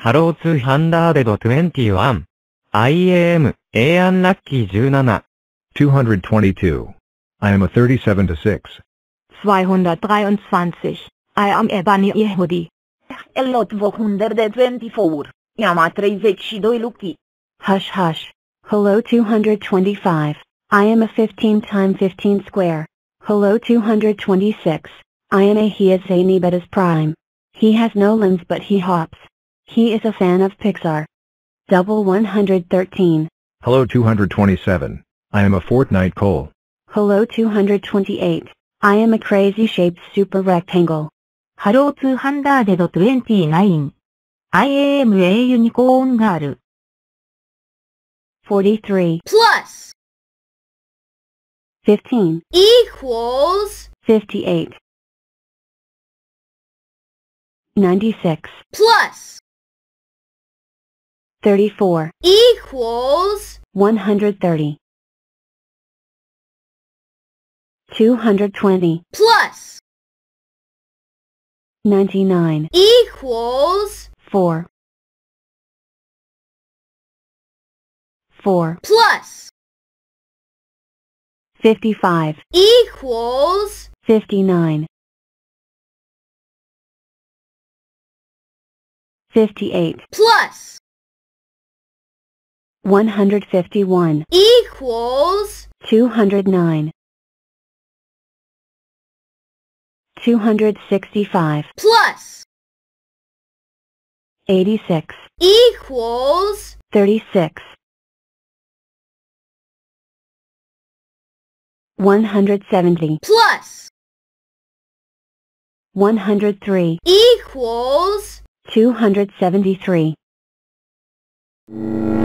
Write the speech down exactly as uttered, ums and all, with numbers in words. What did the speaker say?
ハローツーハンダーデドトゥエンティワン。アイエーエム、エーアンラッキーじゅうなな。 two hundred twenty-two. I am a thirty-seven to six. zweihundertdreiundzwanzig. I am a bunny Yehudi. Lot twenty-four. I-am a treizeci și doi Lucky. Hush hush. Hello two hundred twenty-five. I am a fifteen time fifteen square. Hello two hundred twenty-six. I am a he is a Nebetas prime. He has no limbs but he hops. He is a fan of Pixar. Double one hundred thirteen. Hello two hundred twenty-seven. I am a Fortnite Cole. Hello two hundred twenty-eight. I am a crazy shaped super rectangle. ハローツーハンダーデドトゥエンティナイン。アイエーエム A ユニコーンガール。 forty-three. Plus. fifteen. Equals. fifty-eight. ninety-six. Plus. thirty-four. Equals. one hundred thirty. two hundred twenty. Plus. ninety-nine. Equals. four. four. Plus. fifty-five. Equals. fifty-nine. fifty-eight. Plus. one hundred fifty-one. Equals. two hundred nine. two hundred sixty-five. Plus. eighty-six. Equals. thirty-six. one hundred seventy. Plus. one hundred three. Equals. two hundred seventy-three.